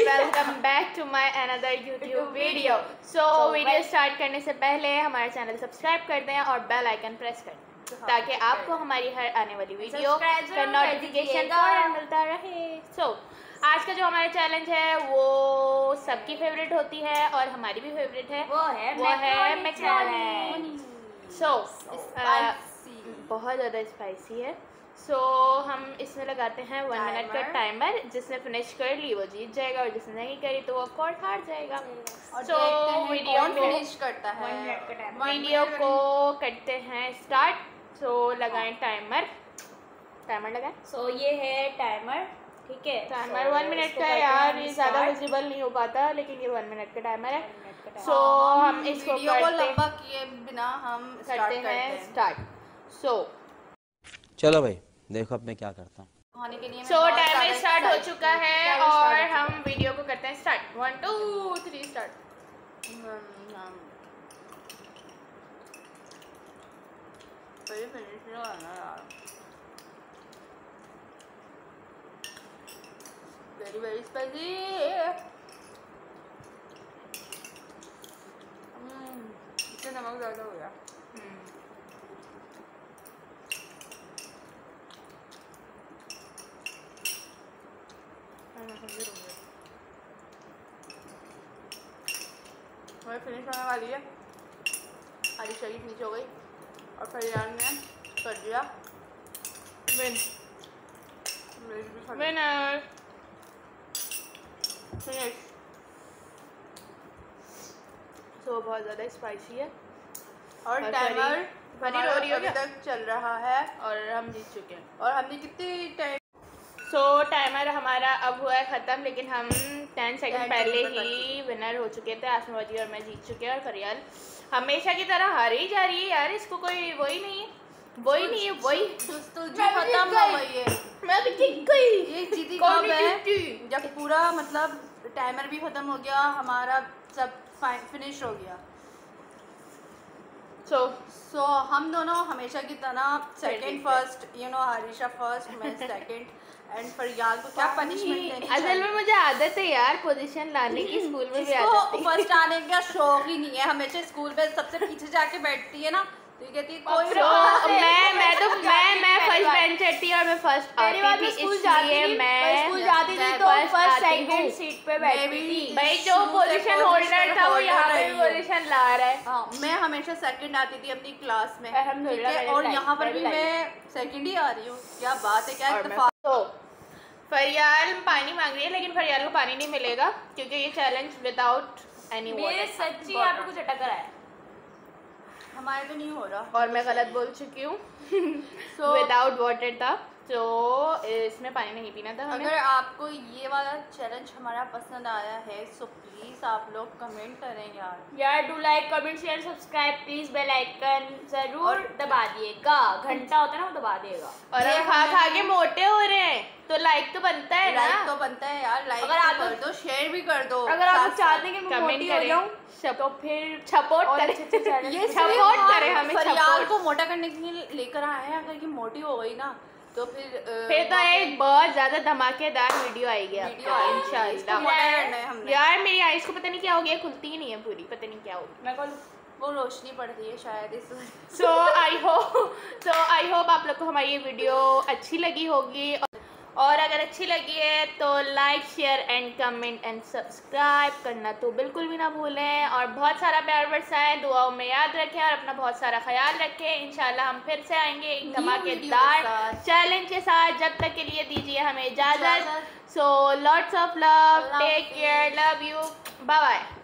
Welcome back to my another YouTube video. So video start करने से पहले हमारा चैनल सब्सक्राइब कर दें और बेल आइकन प्रेस कर दें ताकि आपको हमारी हर आने वाली वीडियो का नोटिफिकेशन फौरन मिलता रहे। आज का जो हमारा चैलेंज है वो सबकी फेवरेट होती है और हमारी भी फेवरेट है, वो है मैक्रोनी। बहुत ज़्यादा स्पाइसी है। हम इसमें लगाते हैं 1 मिनट का टाइमर। जिसने फिनिश कर ली वो जीत जाएगा और जिसने नहीं करी तो वो ऑफ कोर्स हार जाएगा। वीडियो को फिनिश करता है, 1 मिनट का टाइमर। वीडियो को करते हैं स्टार्ट। लगाएं टाइमर लगाएं। ये है टाइमर, ठीक है। टाइमर 1 मिनट का है यार, ये ज़्यादा विजिबल नहीं हो पाता लेकिन ये 1 मिनट का टाइमर है। हम इसको लंबा किए बिना हम करते हैं स्टार्ट। चलो भाई देखो अब मैं क्या करता हूँ। टाइमर स्टार्ट हो चुका है और हम वीडियो को करते हैं स्टार्ट। 1 2 3 स्टार्ट। Very spicy. इससे नमक ज़्यादा हो गया। फिनिश होने वाली है। आलिशा की फिनिश हो गई और फरियान ने कर दिया विनर। फिनिश। बहुत ज़्यादा स्पाइसी है और टाइमर अभी तक चल रहा है और हम जीत चुके हैं। और हमने कितनी टाइम टाइमर हमारा अब हुआ है ख़त्म, लेकिन हम 10 सेकंड पहले ही विनर हो चुके थे। आसमा जी और मैं जीत चुके हैं और फरियाल हमेशा की तरह हार ही जा रही है यार। इसको कोई वही नहीं है। खत्म हो गई है। मैं भी जीत गई। ये जीती कब है जब पूरा मतलब टाइमर भी खत्म हो गया, हमारा सब फिनिश हो गया। सो हम दोनों हमेशा की तरह सेकंड फर्स्ट, हारिशा फर्स्ट, मैं सेकंड एंड फरियाल को क्या पनिशमेंट देनी चाहिए? असल में मुझे आदत है यार पोजीशन लाने की, स्कूल में भी आदत है। फर्स्ट आने का शौक ही नहीं है, हमेशा स्कूल में सबसे पीछे जाके बैठती है ना, तो ये कहती है कोई मैं फर्स्ट बेंच चढ़ती और मैं फर्स्ट आती थी, इसलिए मैं स्कूल जाती थी तो फर्स्ट सेकंड सीट पे बैठती थी। भाई जो पोजीशन होल्डर था वो यहाँ पे भी पोजीशन ला रहा है। हाँ, मैं हमेशा सेकंड आती थी अपनी क्लास में, ठीक है, और यहाँ पर भी मैं सेकंड ही आ रही हूँ। क्या बात है, क्या इत्तेफाक। फरियाल पानी मांग रही है लेकिन फरियाल को पानी नहीं मिलेगा क्योंकि ये चैलेंज विदाउट एनी वाटर। मेरे सच्ची आपको कुछ अटक रहा है, हमारे तो नहीं हो रहा और मैं गलत बोल चुकी हूँ। विदाउट वाटर था, तो इसमें पानी नहीं पीना था हमें। अगर आपको ये वाला चैलेंज हमारा पसंद आया है सो प्लीज़ आप लोग कमेंट करें यार। Do like comment share subscribe please. Bell icon जरूर दबा दिएगा, घंटा होता है ना वो दबा दिएगा। और हम खा के मोटे हो रहे हैं तो लाइक तो बनता है ना। लाइक तो बनता है यार, लाइक अगर आप कर दो, शेयर भी कर दो। अगर आप चाहते हैं कि मैं मोटी हो जाऊं तो फिर सपोर्ट करें। ये सपोर्ट करें हमें। फरियाल को मोटा करने के लिए लेकर आए हैं। अगर ये मोटी हो गई ना तो फिर तो एक बहुत ज्यादा धमाकेदार वीडियो आएगी इंशाल्लाह। यार मेरी आइज को पता नहीं क्या हो गया, खुलती ही नहीं है पूरी, पता नहीं क्या हो गया। मैं वो रोशनी पड़ रही है शायद इस वजह। सो आई होप आप लोग को हमारी ये वीडियो अच्छी लगी होगी, और अगर अच्छी लगी है तो like share and comment and subscribe करना तो बिल्कुल भी ना भूलें। और बहुत सारा प्यार बरसाएं, दुआओं में याद रखें और अपना बहुत सारा ख्याल रखें। इंशाल्लाह हम फिर से आएंगे एक धमाकेदार चैलेंज के साथ। जब तक के लिए दीजिए हमें इजाज़त। So lots of love, take care, love you, bye bye.